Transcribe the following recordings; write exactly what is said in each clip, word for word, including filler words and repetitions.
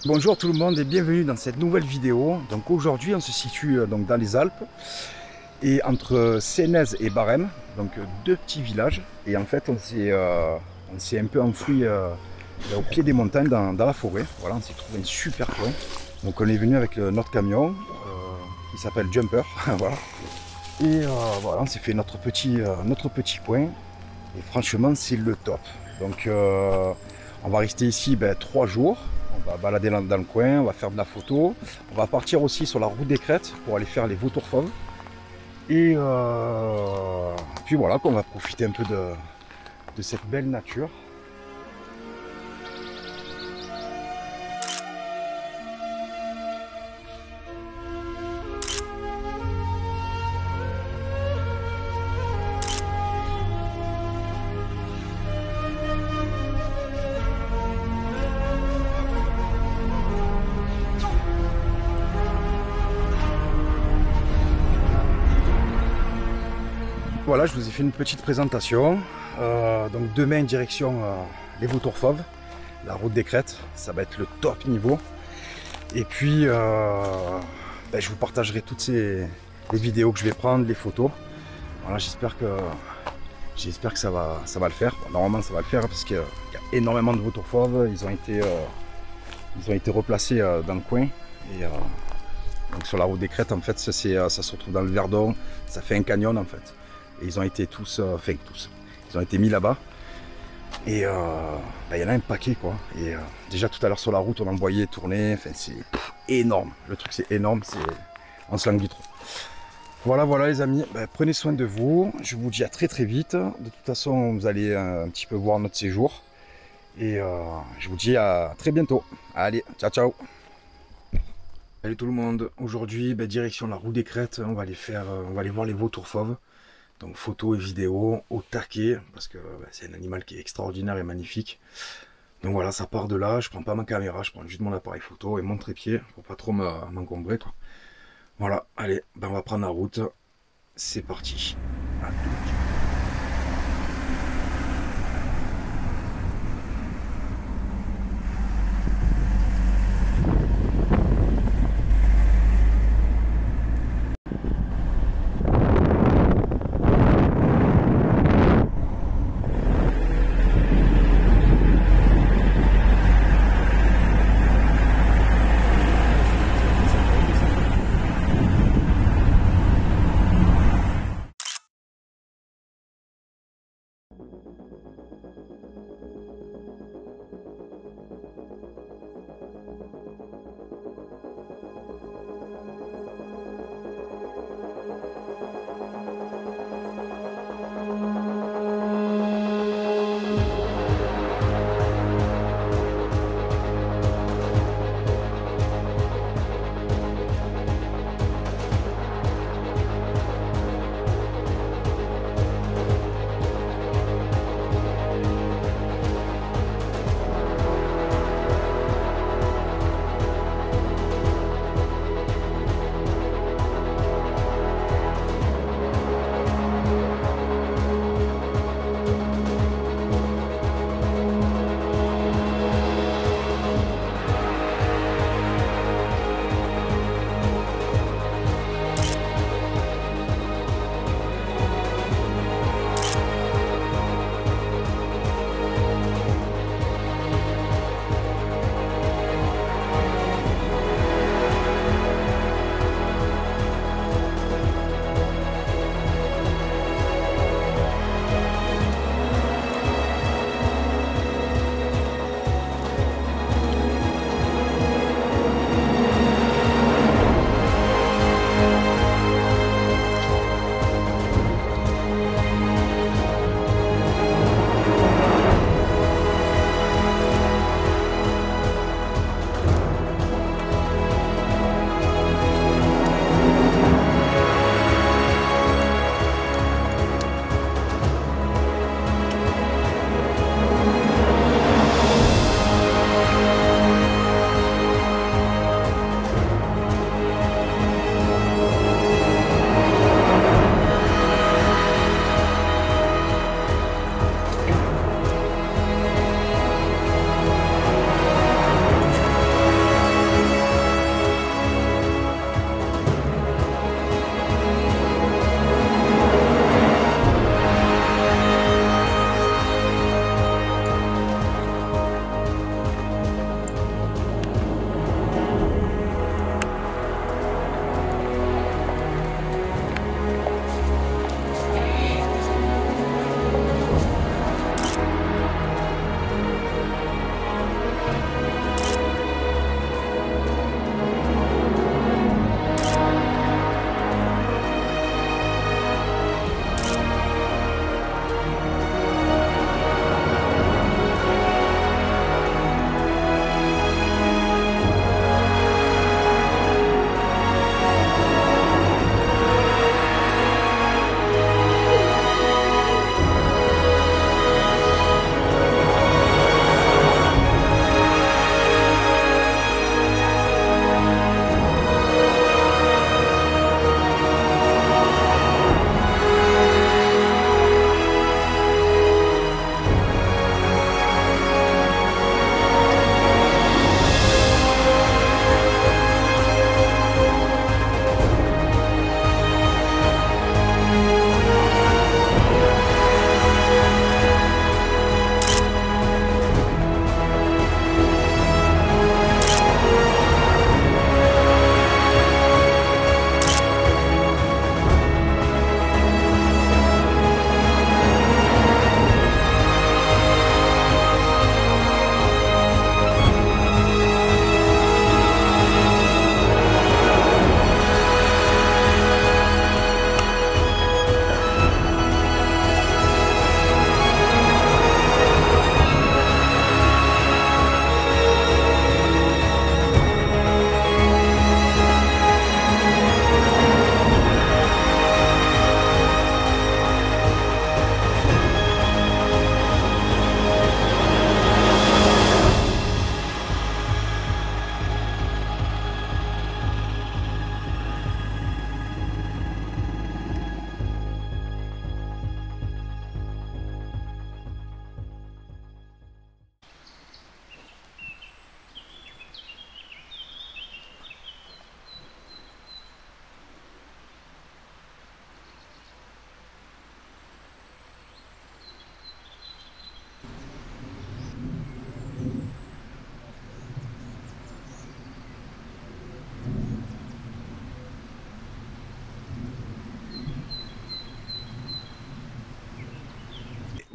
Bonjour tout le monde et bienvenue dans cette nouvelle vidéo. Donc aujourd'hui on se situe euh, donc dans les Alpes et entre Sénez et Barême, donc euh, deux petits villages. Et en fait on s'est euh, on s'est un peu enfoui euh, au pied des montagnes dans, dans la forêt. Voilà, on s'est trouvé un super coin. Donc on est venu avec le, notre camion euh, qui s'appelle Jumper. Voilà. Et euh, voilà, on s'est fait notre petit, euh, notre petit coin et franchement c'est le top. Donc euh, on va rester ici ben, trois jours. On va balader dans, dans le coin, on va faire de la photo. On va partir aussi sur la route des Crêtes pour aller faire les vautours fauves. Et euh, puis voilà, on va profiter un peu de, de cette belle nature. Voilà, je vous ai fait une petite présentation. Euh, donc demain, direction euh, les vautours fauves, la route des Crêtes, ça va être le top niveau. Et puis, euh, ben, je vous partagerai toutes ces les vidéos que je vais prendre, les photos. Voilà, j'espère que j'espère que ça va, ça va le faire. Bon, normalement, ça va le faire parce qu'il y a énormément de vautours fauves. Ils ont été, euh, ils ont été replacés euh, dans le coin. Et, euh, donc sur la route des Crêtes, en fait, ça, ça se retrouve dans le Verdon. Ça fait un canyon en fait. Et ils ont été tous, euh, enfin tous, ils ont été mis là-bas. Et euh, bah, il y en a un paquet quoi. Et euh, déjà tout à l'heure sur la route, on en voyait tourner. Enfin, c'est énorme. Le truc c'est énorme, c'est on se languit trop. Voilà, voilà les amis. Bah, prenez soin de vous. Je vous dis à très très vite. De toute façon, vous allez euh, un petit peu voir notre séjour. Et euh, je vous dis à très bientôt. Allez, ciao ciao. Salut tout le monde. Aujourd'hui, bah, direction la route des Crêtes. On va aller faire, euh, on va aller voir les vautours fauves. Donc photos et vidéos au taquet, parce que bah, c'est un animal qui est extraordinaire et magnifique. Donc voilà, ça part de là, je prends pas ma caméra, je prends juste mon appareil photo et mon trépied, pour pas trop m'encombrer quoi. Voilà, allez, ben on va prendre la route, c'est parti.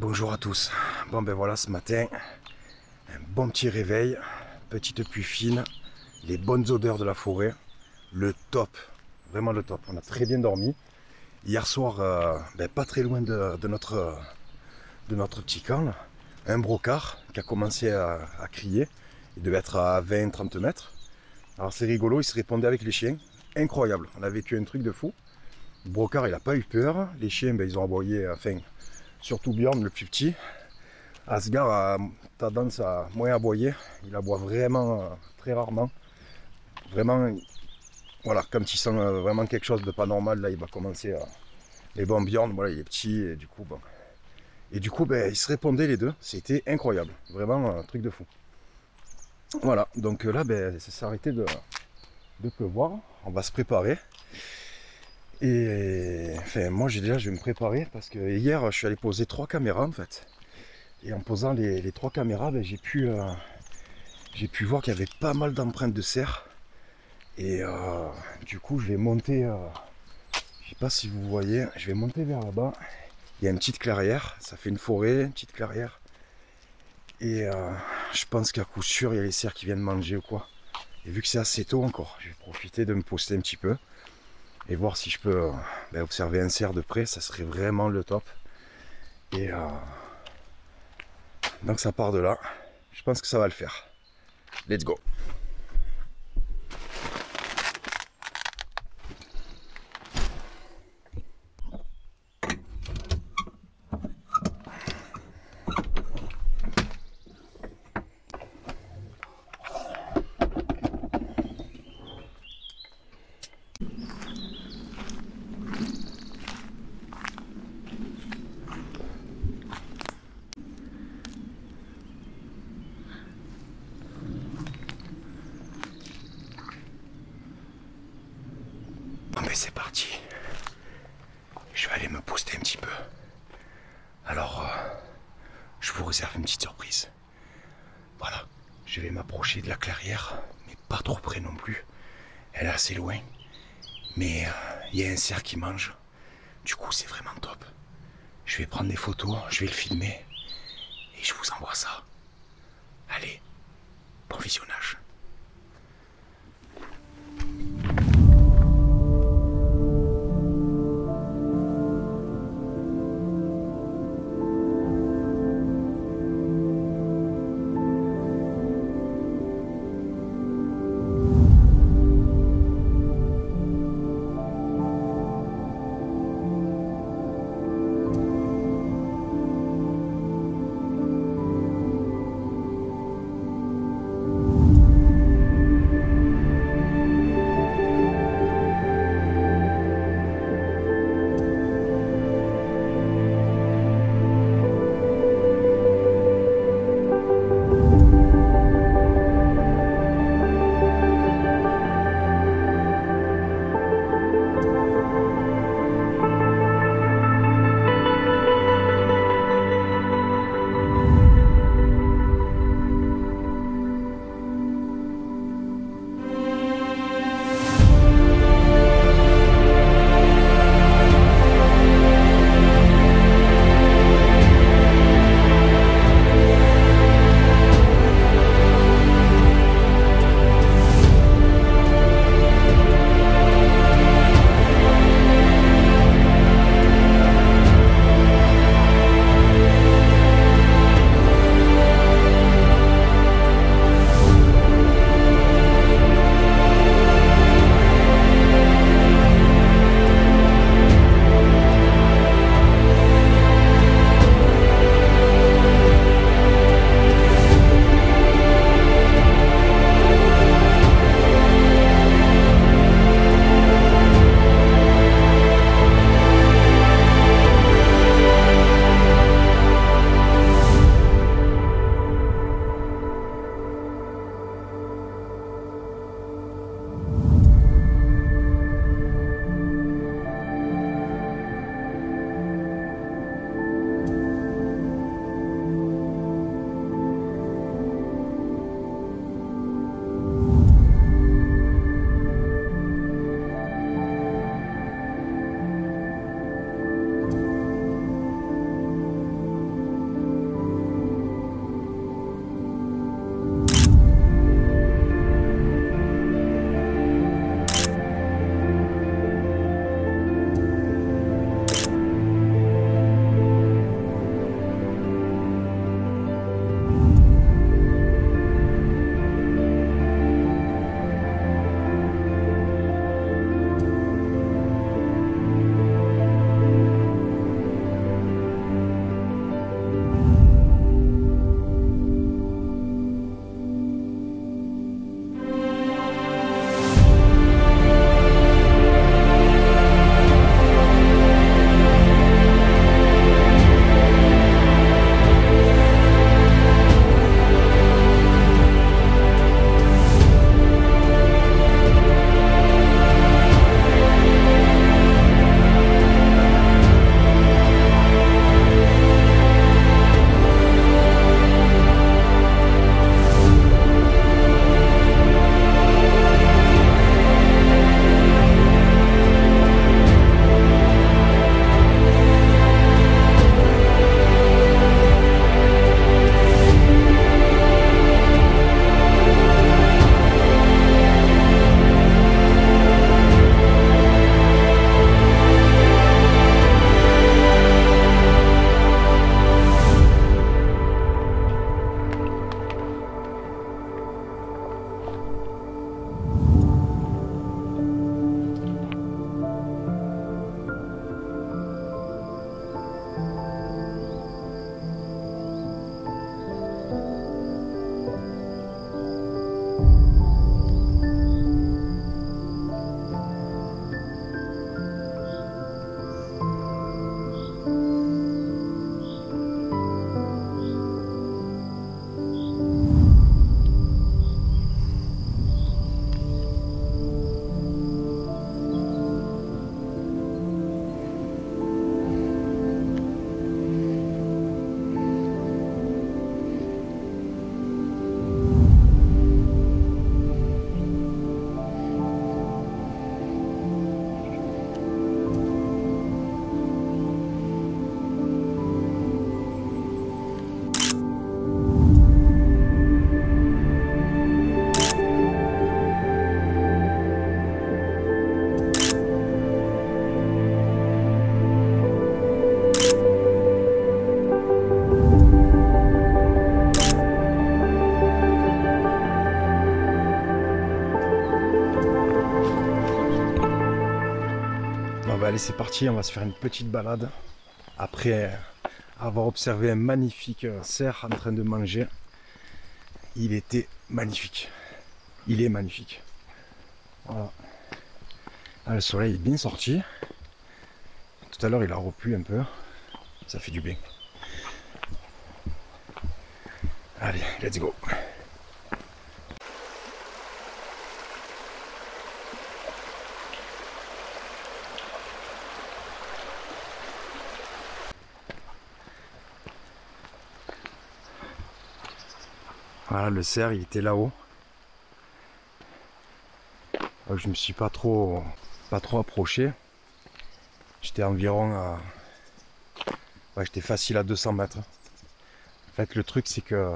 Bonjour à tous. Bon ben voilà, ce matin, un bon petit réveil, petite pluie fine, les bonnes odeurs de la forêt, le top, vraiment le top. On a très bien dormi. Hier soir, euh, ben, pas très loin de, de, notre, de notre petit camp, là, un brocard qui a commencé à, à crier. Il devait être à vingt à trente mètres. Alors c'est rigolo, il se répondait avec les chiens. Incroyable, on a vécu un truc de fou. Le brocard, il n'a pas eu peur. Les chiens, ben, ils ont aboyé, enfin, surtout Bjorn, le plus petit. Asgard a tendance à moins aboyer. Il aboie vraiment euh, très rarement. Vraiment, voilà, quand il sent euh, vraiment quelque chose de pas normal, là, il va commencer à... Mais bon, Bjorn, voilà, il est petit, et du coup, bon... Et du coup, ben, ils se répondaient les deux. C'était incroyable. Vraiment un truc de fou. Voilà, donc là, ben, ça s'est arrêté de, de pleuvoir. On va se préparer. Et enfin, moi, j'ai déjà, je vais me préparer parce que hier, je suis allé poser trois caméras en fait. Et en posant les, les trois caméras, ben, j'ai pu, euh, j'ai pu voir qu'il y avait pas mal d'empreintes de cerf. Et euh, du coup, je vais monter. Euh, je sais pas si vous voyez, je vais monter vers là-bas. Il y a une petite clairière, ça fait une forêt, une petite clairière. Et euh, je pense qu'à coup sûr, il y a les cerfs qui viennent manger ou quoi. Et vu que c'est assez tôt encore, je vais profiter de me poster un petit peu. Et voir si je peux euh, ben, observer un cerf de près, ça serait vraiment le top. Et euh, donc ça part de là. Je pense que ça va le faire. Let's go. Bon ben c'est parti. Je vais aller me poster un petit peu. Alors, euh, je vous réserve une petite surprise. Voilà, je vais m'approcher de la clairière, mais pas trop près non plus. Elle est assez loin. Mais il euh, y a un cerf qui mange. Du coup, c'est vraiment top. Je vais prendre des photos, je vais le filmer. Et je vous envoie ça. Allez, bon visionnage. allez, c'est parti, on va se faire une petite balade. Après avoir observé un magnifique cerf en train de manger. Il était magnifique. Il est magnifique. Voilà. Ah, le soleil est bien sorti. Tout à l'heure, il a replu un peu. Ça fait du bien. Allez, let's go. Voilà, le cerf, il était là-haut. Je me suis pas trop, pas trop approché. J'étais environ à... Ouais, j'étais facile à deux cents mètres. En fait, le truc, c'est que...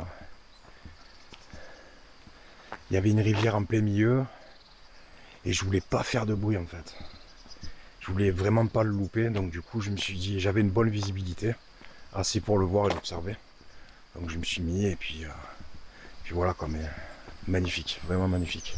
il y avait une rivière en plein milieu. Et je voulais pas faire de bruit, en fait. Je voulais vraiment pas le louper. Donc, du coup, je me suis dit... J'avais une bonne visibilité. Assez pour le voir et l'observer. Donc, je me suis mis et puis... Euh... Puis voilà, quoi. Mais magnifique. Vraiment magnifique.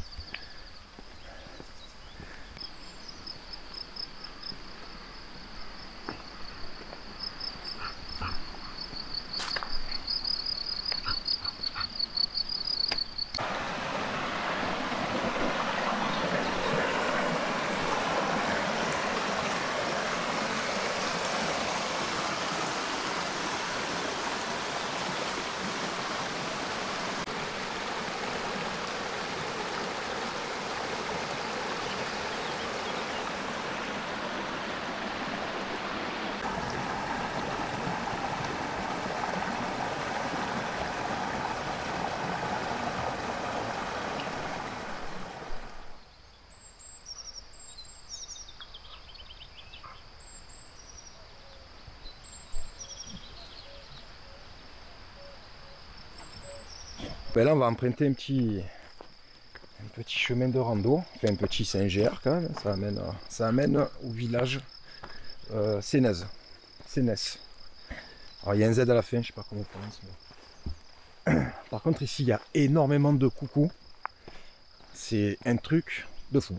Ben là, on va emprunter un petit, un petit chemin de rando, enfin un petit Saint-Géard quand même, ça amène, ça amène au village euh, Sénez. Sénès. Alors il y a un Z à la fin, je sais pas comment on prononce. Mais... Par contre ici il y a énormément de coucous, c'est un truc de fou.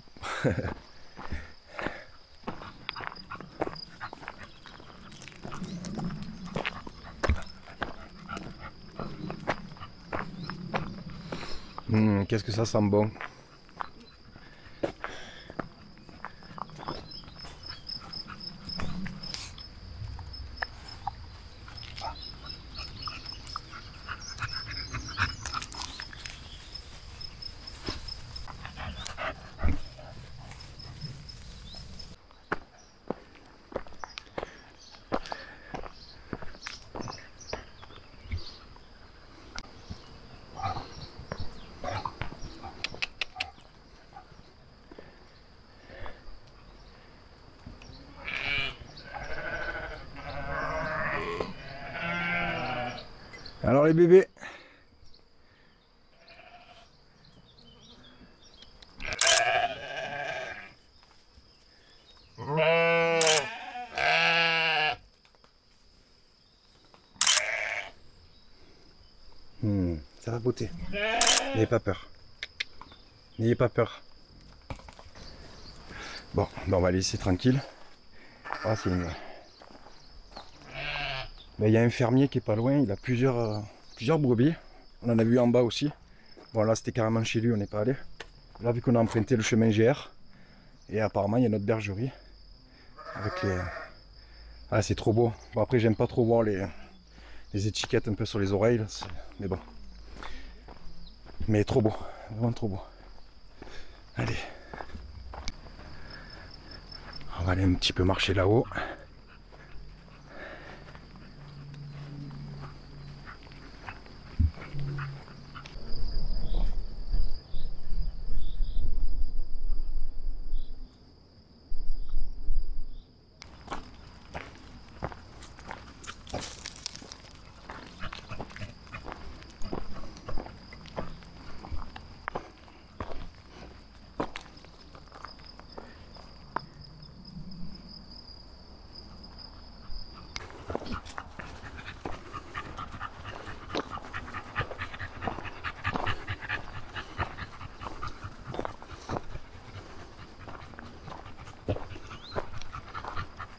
Mmh, qu'est-ce que ça sent bon. Alors les bébés, hmm, ça va botter. N'ayez pas peur. N'ayez pas peur. Bon, ben on va laisser tranquille. Ah, c'est une... Ben, il y a un fermier qui est pas loin, il a plusieurs, euh, plusieurs brebis. On en a vu en bas aussi. Bon là c'était carrément chez lui, on n'est pas allé. Là vu qu'on a emprunté le chemin G R. Et apparemment il y a notre bergerie. Avec les... Ah c'est trop beau. Bon après j'aime pas trop voir les, les étiquettes un peu sur les oreilles. Là, mais bon. Mais trop beau. Vraiment trop beau. Allez. On va aller un petit peu marcher là-haut.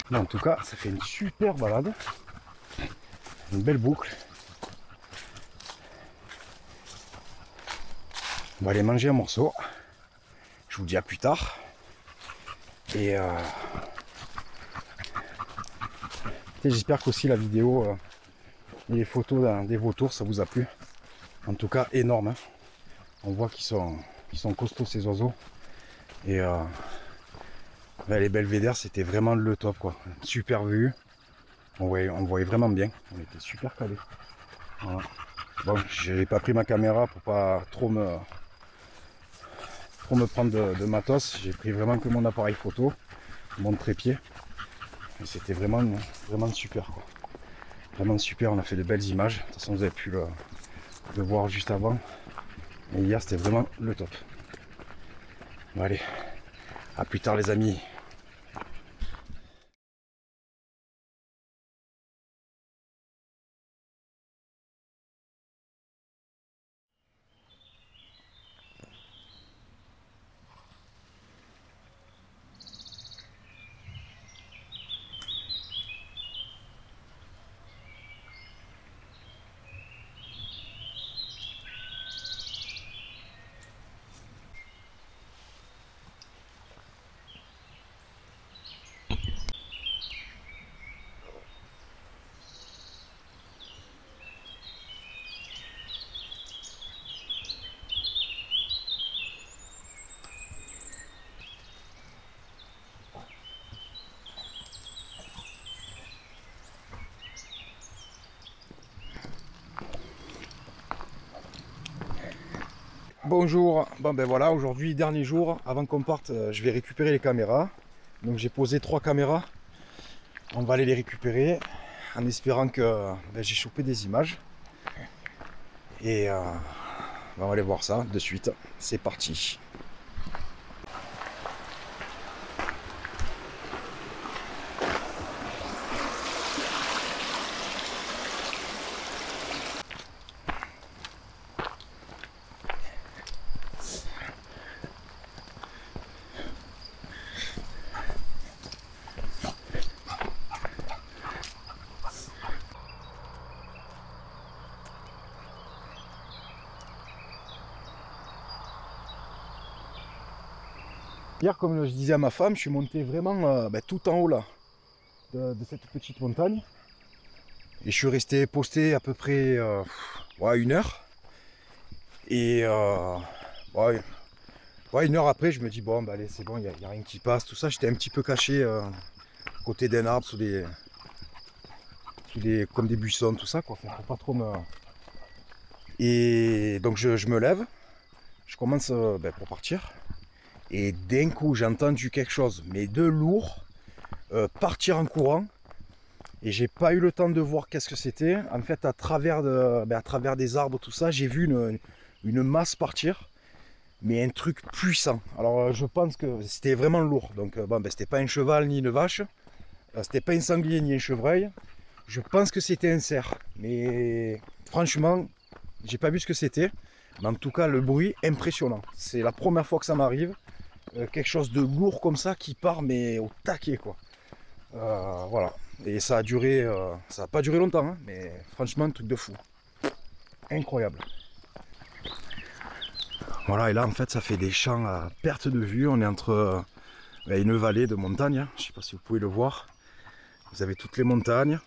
Mais en tout cas, ça fait une super balade. Une belle boucle. On va aller manger un morceau. Je vous dis à plus tard. Et euh... j'espère qu'aussi la vidéo euh, et les photos d'un, des vautours, ça vous a plu. En tout cas, énorme. Hein. On voit qu'ils sont, qu'ils sont costauds ces oiseaux. Et euh... ben, les belvédères, c'était vraiment le top, quoi. Super vue. On voyait, on voyait vraiment bien. On était super calés. Voilà. Bon, j'ai pas pris ma caméra pour pas trop me trop me prendre de, de matos. J'ai pris vraiment que mon appareil photo, mon trépied. Et c'était vraiment vraiment super, quoi. Vraiment super. On a fait de belles images. De toute façon, vous avez pu le, le voir juste avant. Et hier, c'était vraiment le top. Bon, allez, à plus tard, les amis. Bonjour, bon ben voilà, aujourd'hui dernier jour, avant qu'on parte, je vais récupérer les caméras. Donc j'ai posé trois caméras, on va aller les récupérer en espérant que ben, j'ai chopé des images. Et euh, on va aller voir ça de suite, c'est parti. Hier, comme je disais à ma femme, je suis monté vraiment euh, ben, tout en haut là de, de cette petite montagne. Et je suis resté posté à peu près euh, ouais, une heure. Et euh, ouais, ouais, une heure après, je me dis bon, bah, allez, c'est bon, il n'y a, a rien qui passe. Tout ça, j'étais un petit peu caché euh, à côté d'un arbre, sous des, sous des, comme des buissons, tout ça, quoi. Enfin, pour pas trop me. Et donc, je, je me lève, je commence euh, ben, pour partir. Et d'un coup, j'ai entendu quelque chose, mais de lourd, euh, partir en courant. Et j'ai pas eu le temps de voir qu'est-ce que c'était. En fait, à travers, de, ben, à travers des arbres, tout ça, j'ai vu une, une masse partir. Mais un truc puissant. Alors, je pense que c'était vraiment lourd. Donc, bon, ben, c'était pas un cheval ni une vache. C'était pas un sanglier ni un chevreuil. Je pense que c'était un cerf. Mais franchement, j'ai pas vu ce que c'était. Mais en tout cas, le bruit, impressionnant. C'est la première fois que ça m'arrive. Euh, quelque chose de lourd comme ça qui part mais au taquet, quoi. Euh, voilà. Et ça a duré, euh, ça n'a pas duré longtemps, hein, mais franchement un truc de fou. Incroyable. Voilà, et là en fait ça fait des champs à perte de vue. On est entre euh, une vallée de montagne, hein. Je sais pas si vous pouvez le voir. Vous avez toutes les montagnes.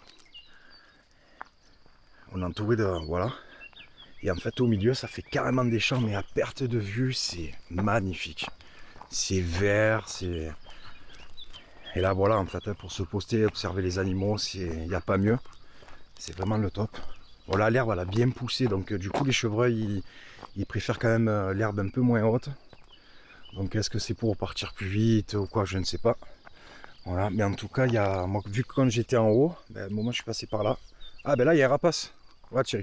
On est entouré de, voilà. Et en fait au milieu ça fait carrément des champs, mais à perte de vue, c'est magnifique. C'est vert, c'est... Et là voilà, en fait, pour se poster, observer les animaux, il n'y a pas mieux. C'est vraiment le top. Voilà, l'herbe elle a bien poussé, donc du coup les chevreuils, ils, ils préfèrent quand même l'herbe un peu moins haute. Donc est-ce que c'est pour partir plus vite ou quoi, je ne sais pas. Voilà, mais en tout cas, il y a, moi, vu que quand j'étais en haut, ben, au moment où je suis passé par là, ah ben là il y a un rapace. Voilà Thierry.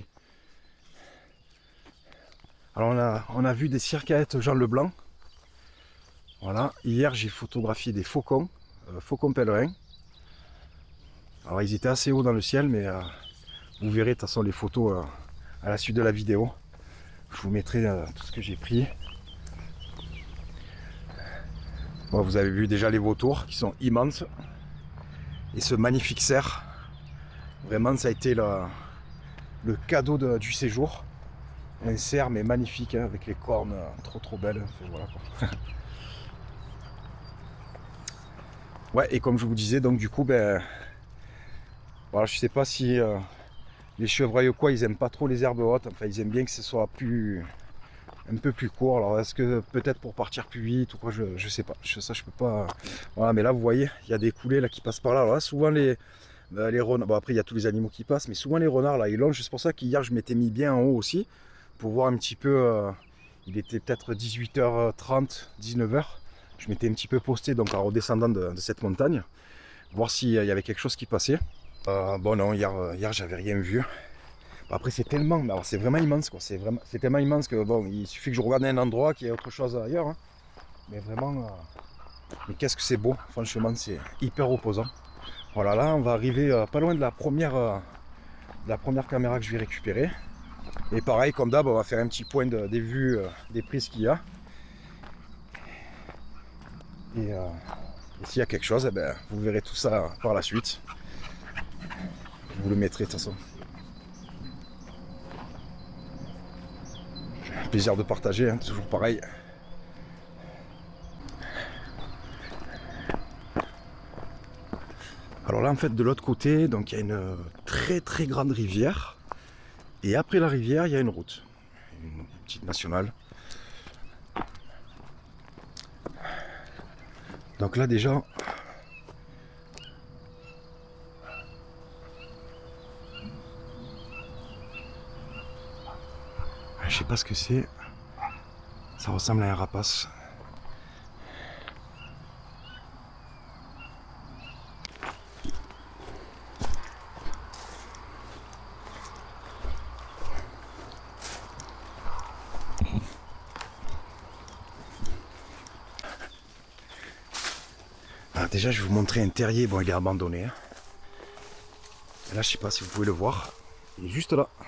Alors on a, on a vu des circaètes Jean Leblanc. Voilà, hier j'ai photographié des faucons, euh, faucons pèlerins. Alors ils étaient assez hauts dans le ciel, mais euh, vous verrez de toute façon les photos euh, à la suite de la vidéo. Je vous mettrai euh, tout ce que j'ai pris. Bon, vous avez vu déjà les vautours qui sont immenses. Et ce magnifique cerf, vraiment ça a été le, le cadeau de, du séjour. Un cerf mais magnifique, hein, avec les cornes euh, trop trop belles. Enfin, voilà, quoi. Ouais, et comme je vous disais, donc du coup, ben, voilà, je sais pas si euh, les chevreuils ou quoi, ils aiment pas trop les herbes hautes. Enfin, ils aiment bien que ce soit plus, un peu plus court. Alors, est-ce que peut-être pour partir plus vite ou quoi, je, je sais pas. Je, ça, je peux pas. Voilà, mais là, vous voyez, il y a des coulées là qui passent par là. Alors là, souvent les, euh, les renards. Bon, après, il y a tous les animaux qui passent, mais souvent les renards là, ils longent. C'est pour ça qu'hier, je m'étais mis bien en haut aussi pour voir un petit peu. Euh, il était peut-être dix-huit heures trente, dix-neuf heures. Je m'étais un petit peu posté donc en redescendant de, de cette montagne, voir s'il y avait quelque chose qui passait. Euh, bon non, hier, hier j'avais rien vu. Après c'est tellement, alors c'est vraiment immense quoi, c'est vraiment, c'est tellement immense que bon, il suffit que je regarde un endroit qu'il y ait autre chose ailleurs. Hein. Mais vraiment, euh, mais qu'est-ce que c'est beau, franchement c'est hyper opposant. Voilà, là on va arriver euh, pas loin de la première, euh, de la première caméra que je vais récupérer. Et pareil, comme d'hab, on va faire un petit point de, des vues, euh, des prises qu'il y a. Et, euh, et s'il y a quelque chose, eh ben, vous verrez tout ça par la suite. Je vous le mettrai de toute façon. Plaisir de partager, hein, toujours pareil. Alors là, en fait, de l'autre côté, donc il y a une très très grande rivière. Et après la rivière, il y a une route. Une petite nationale. Donc là, déjà... Je sais pas ce que c'est. Ça ressemble à un rapace. Alors déjà, je vais vous montrer un terrier. Bon, il est abandonné. Hein. Là, je sais pas si vous pouvez le voir. Il est juste là.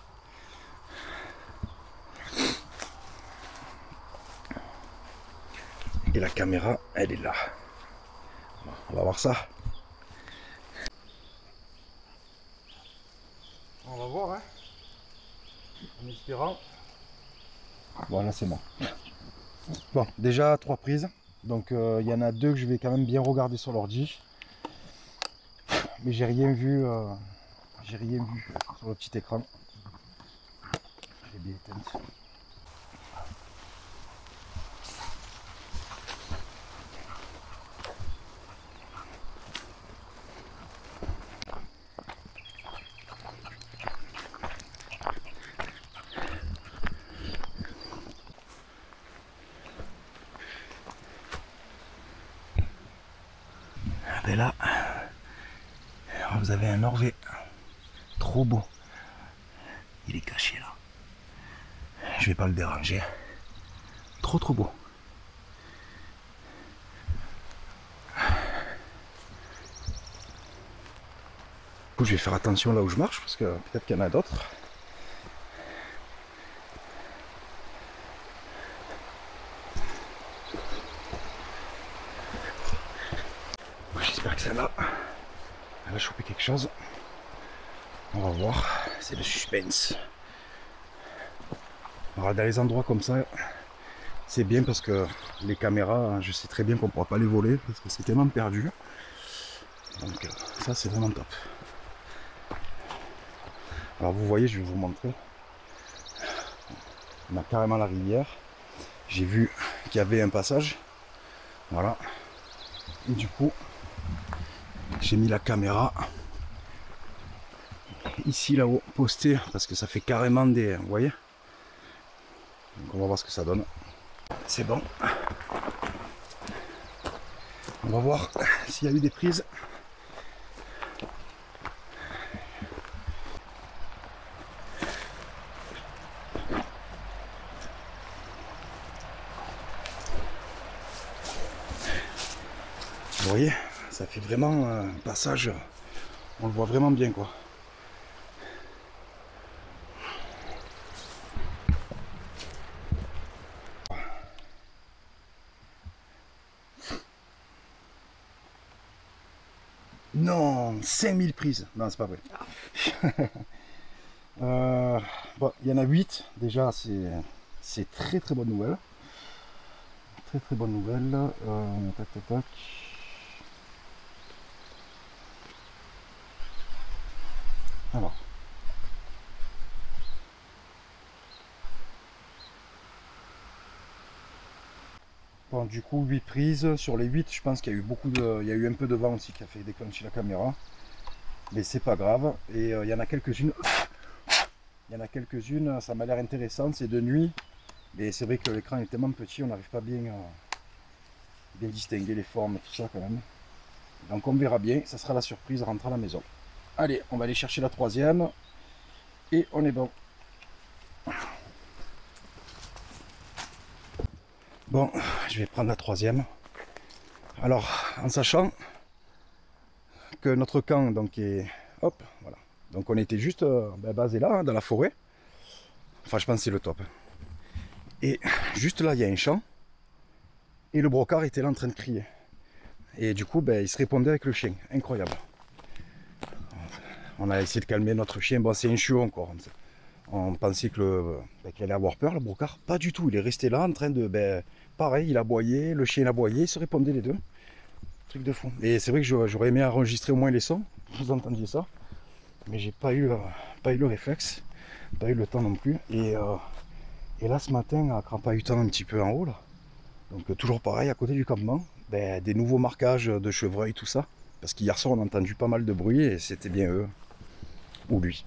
Et la caméra, elle est là. On va voir ça. On va voir, hein. En espérant. Voilà, c'est bon. Bon, déjà trois prises. Donc il euh, y en a deux que je vais quand même bien regarder sur l'ordi. Mais j'ai rien vu. Euh, j'ai rien vu sur le petit écran. J'ai bien éteint. Et là, vous avez un orvé trop beau. Il est caché là. Je vais pas le déranger. Trop trop beau. Je vais faire attention là où je marche parce que peut-être qu'il y en a d'autres. J'espère que celle-là, elle va choper quelque chose. On va voir, c'est le suspense. Alors dans les endroits comme ça, c'est bien parce que les caméras, je sais très bien qu'on ne pourra pas les voler parce que c'est tellement perdu. Donc ça c'est vraiment top. Alors vous voyez, je vais vous montrer. On a carrément la rivière. J'ai vu qu'il y avait un passage. Voilà. Et du coup, j'ai mis la caméra ici là-haut, postée, parce que ça fait carrément des... Vous voyez? Donc on va voir ce que ça donne. C'est bon. On va voir s'il y a eu des prises. Vous voyez, ça fait vraiment un passage, on le voit vraiment bien quoi. Non, cinq mille prises. Non, c'est pas vrai. euh, bon, il y en a huit. Déjà, c'est très très bonne nouvelle. Très très bonne nouvelle. Euh, tac, tac, tac. Alors. Bon, du coup, huit prises. Sur les huit, je pense qu'il y a eu beaucoup de. Il y a eu un peu de vent aussi qui a fait déclencher la caméra. Mais c'est pas grave. Et euh, il y en a quelques-unes. Il y en a quelques-unes, ça m'a l'air intéressant. C'est de nuit. Mais c'est vrai que l'écran est tellement petit, on n'arrive pas bien à bien distinguer les formes et tout ça quand même. Donc on verra bien. Ça sera la surprise à rentrer à la maison. Allez, on va aller chercher la troisième. Et on est bon. Bon, je vais prendre la troisième. Alors, en sachant que notre camp donc est... Hop, voilà. Donc on était juste euh, ben, basé là, hein, dans la forêt. Enfin, je pense que c'est le top. Et juste là, il y a un champ. Et le brocard était là en train de crier. Et du coup, ben, il se répondait avec le chien. Incroyable. On a essayé de calmer notre chien. Bon, c'est un chiot encore. On pensait que le, ben, qu'il allait avoir peur, le brocard. Pas du tout. Il est resté là en train de... Ben, pareil, il aboyait, le chien aboyait, ils se répondaient les deux. Truc de fou. Et c'est vrai que j'aurais aimé enregistrer au moins les sons. Vous entendiez ça. Mais j'ai pas eu, euh, pas eu le réflexe. Pas eu le temps non plus. Et, euh, et là, ce matin, à crapahutant un petit peu en haut, là, donc euh, toujours pareil, à côté du campement, ben, des nouveaux marquages de chevreuil, tout ça. Parce qu'hier soir, on a entendu pas mal de bruit et c'était bien eux. Ou lui.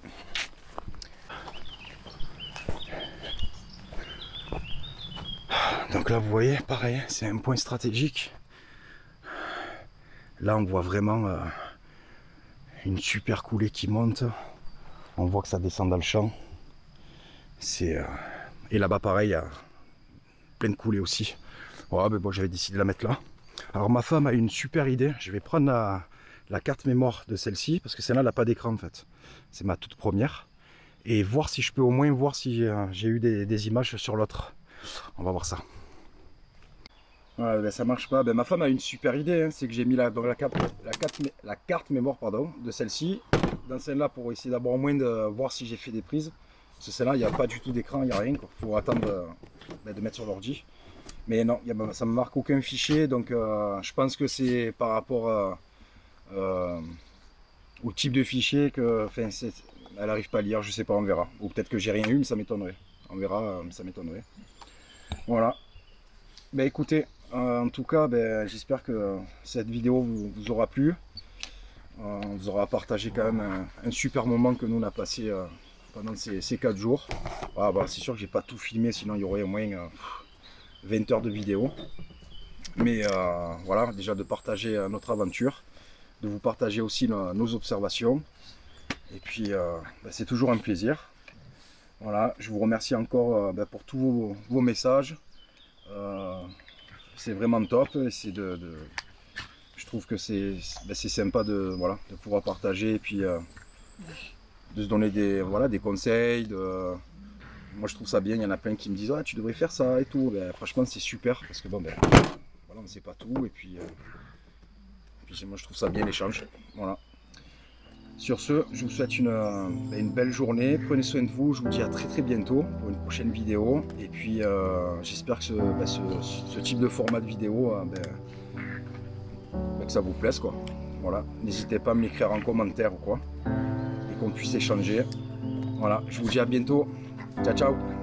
Donc là, vous voyez, pareil, c'est un point stratégique. Là, on voit vraiment euh, une super coulée qui monte. On voit que ça descend dans le champ. C'est euh... Et là-bas, pareil, il y a plein de coulées aussi. Ouais, mais bon, j'avais décidé de la mettre là. Alors, ma femme a une super idée. Je vais prendre la, la carte mémoire de celle-ci, parce que celle-là, elle n'a pas d'écran, en fait. C'est ma toute première. Et voir si je peux au moins voir si euh, j'ai eu des, des images sur l'autre. On va voir ça. Ouais, ben ça marche pas. Ben, ma femme a une super idée, hein. C'est que j'ai mis la, la, carte, la, carte, la carte mémoire pardon, de celle-ci dans celle-là pour essayer d'abord au moins de voir si j'ai fait des prises. Parce que celle-là, il n'y a pas du tout d'écran, il n'y a rien. Il faut attendre euh, ben, de mettre sur l'ordi. Mais non, y a, ça ne me marque aucun fichier. Donc euh, je pense que c'est par rapport à, euh, au type de fichier que elle n'arrive pas à lire. Je sais pas, on verra. Ou peut-être que j'ai rien eu, mais ça m'étonnerait. On verra, mais ça m'étonnerait. Voilà. Ben écoutez. Euh, en tout cas, ben, j'espère que cette vidéo vous, vous aura plu. Euh, on vous aura partagé quand même un, un super moment que nous on a passé euh, pendant ces, ces quatre jours. Ah, bah, c'est sûr que j'ai pas tout filmé, sinon il y aurait au moins euh, vingt heures de vidéo. Mais euh, voilà, déjà de partager euh, notre aventure, de vous partager aussi nos, nos observations. Et puis euh, ben, c'est toujours un plaisir. Voilà, je vous remercie encore euh, ben, pour tous vos, vos messages. Euh, c'est vraiment top, c'est de, de je trouve que c'est ben sympa de voilà de pouvoir partager et puis euh, de se donner des voilà des conseils. De, moi je trouve ça bien, il y en a plein qui me disent ah, tu devrais faire ça et tout. Ben, franchement c'est super parce que bon ben voilà, on ne sait pas tout et puis, euh, puis moi je trouve ça bien l'échange. Voilà. Sur ce, je vous souhaite une, une belle journée, prenez soin de vous, je vous dis à très très bientôt pour une prochaine vidéo. Et puis euh, j'espère que ce, ben, ce, ce type de format de vidéo, euh, ben, ben, que ça vous plaise quoi. Voilà, n'hésitez pas à me l'écrire en commentaire ou quoi, et qu'on puisse échanger. Voilà, je vous dis à bientôt, ciao ciao.